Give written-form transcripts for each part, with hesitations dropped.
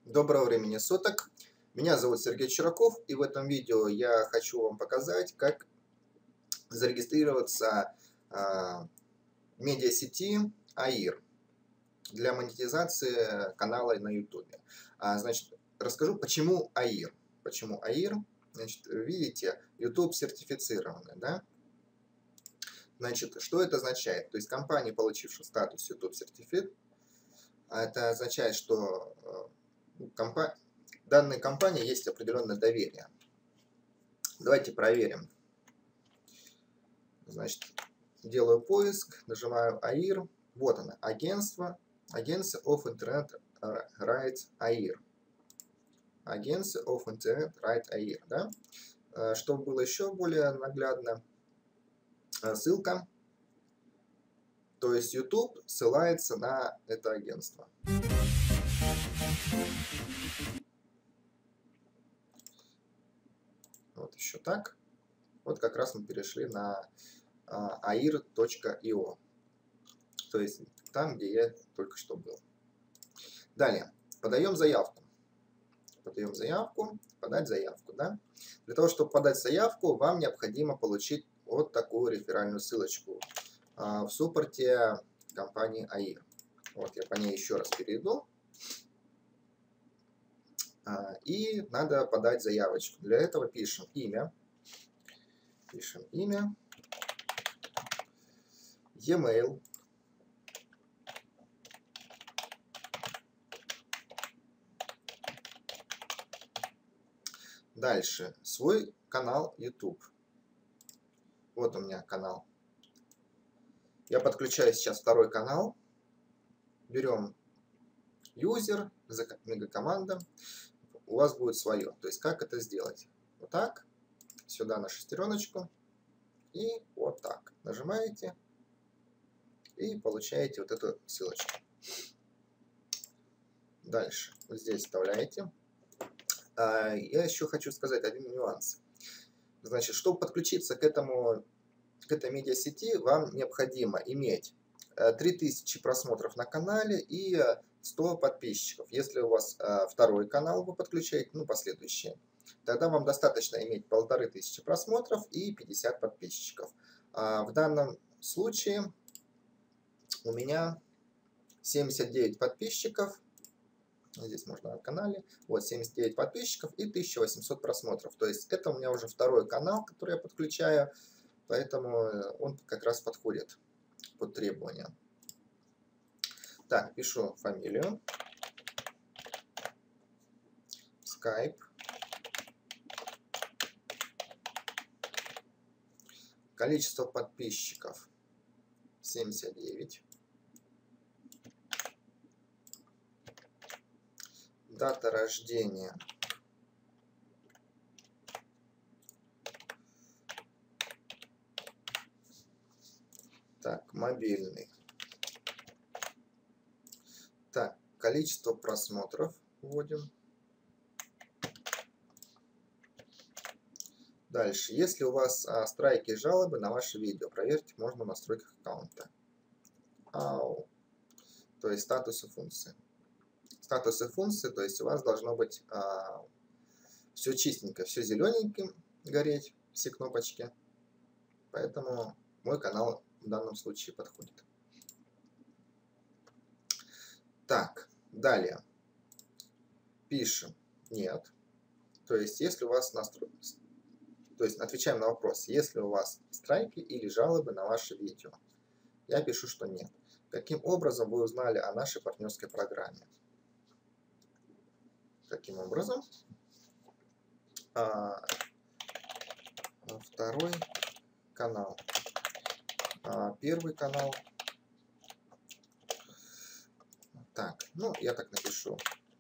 Доброго времени суток. Меня зовут Сергей Чураков, и в этом видео я хочу вам показать, как зарегистрироваться в медиасети АИР для монетизации канала на YouTube. Значит, расскажу, почему АИР. Почему АИР? Значит, видите, YouTube сертифицированный, да? Значит, что это означает? То есть компания, получившая статус YouTube Certificate, это означает, что данной компании есть определенное доверие. Давайте проверим. Значит, делаю поиск, нажимаю АИР. Вот она, агентство of Internet Rights АИР. Агентство of Internet Rights АИР, да? Чтобы было еще более наглядно, ссылка. То есть YouTube ссылается на это агентство. Вот еще так. Вот как раз мы перешли на air.io. То есть там, где я только что был. Далее. Подаем заявку. Подать заявку, да? Для того, чтобы подать заявку, вам необходимо получить вот такую реферальную ссылочку в суппорте компании АИР. Вот я по ней еще раз перейду. И надо подать заявочку. Для этого пишем имя. E-mail. Дальше. Свой канал YouTube. Вот у меня канал. Я подключаю сейчас второй канал. Берем юзер, мегакоманда. У вас будет свое. То есть как это сделать? Вот так. Сюда на шестереночку. И вот так. Нажимаете. И получаете вот эту ссылочку. Дальше. Вот здесь вставляете. Я еще хочу сказать один нюанс. Значит, чтобы подключиться к этой медиасети, вам необходимо иметь 3000 просмотров на канале и 100 подписчиков. Если у вас второй канал вы подключаете, ну, последующие, тогда вам достаточно иметь 1500 просмотров и 50 подписчиков. В данном случае у меня 79 подписчиков. Здесь можно на канале. Вот 79 подписчиков и 1800 просмотров. То есть это у меня уже второй канал, который я подключаю. Поэтому он как раз подходит под требования. Так, пишу фамилию. Skype. Количество подписчиков 79. Дата рождения. Так, мобильный. Так, количество просмотров вводим. Дальше. Если у вас страйки и жалобы на ваше видео, проверьте, можно в настройках аккаунта. То есть статусы функции. Статусы функции, то есть у вас должно быть все чистенько, все зелененьким гореть, все кнопочки. Поэтому мой канал в данном случае подходит. Так, далее. Пишем нет. То есть, если у вас То есть, отвечаем на вопрос, если у вас страйки или жалобы на ваше видео. Я пишу, что нет. Каким образом вы узнали о нашей партнерской программе? Каким образом? Второй канал. Первый канал. Так, ну, я так напишу.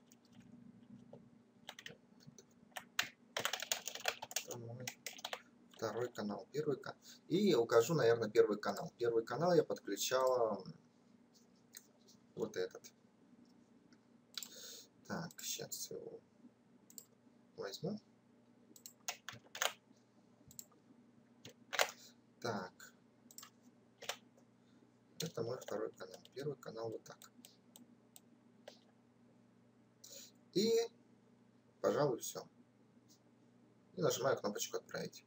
Второй канал, первый канал. И укажу, наверное, первый канал. Первый канал я подключала вот этот. Так, сейчас его возьму. Так. Это мой второй канал. Первый канал вот так. И, пожалуй, все. И нажимаю кнопочку «Отправить».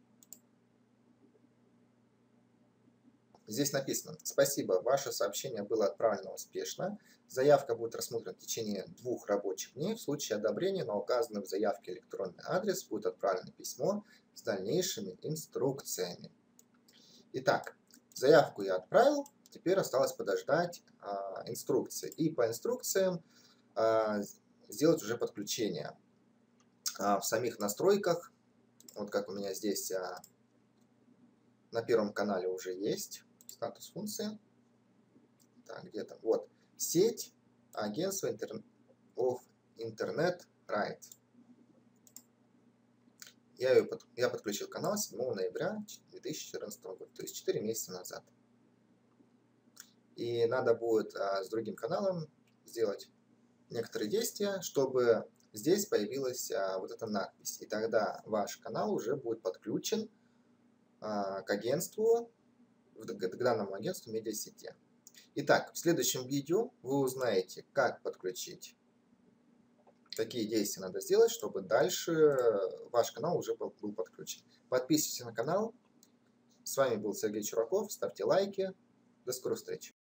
Здесь написано: спасибо, ваше сообщение было отправлено успешно. Заявка будет рассмотрена в течение 2 рабочих дней. В случае одобрения на указанный в заявке электронный адрес будет отправлено письмо с дальнейшими инструкциями. Итак, заявку я отправил, теперь осталось подождать инструкции. И по инструкциям сделать уже подключение. В самих настройках, вот как у меня здесь на первом канале уже есть статус функции. Так, где-то. Вот. Сеть агентства интернет Right. Я подключил канал 7 ноября 2014 года, то есть 4 месяца назад. И надо будет с другим каналом сделать некоторые действия, чтобы здесь появилась вот эта надпись. И тогда ваш канал уже будет подключен к агентству, к данному агентству медиасети. Итак, в следующем видео вы узнаете, как подключить, какие действия надо сделать, чтобы дальше ваш канал уже был подключен. Подписывайтесь на канал. С вами был Сергей Чураков. Ставьте лайки. До скорых встреч.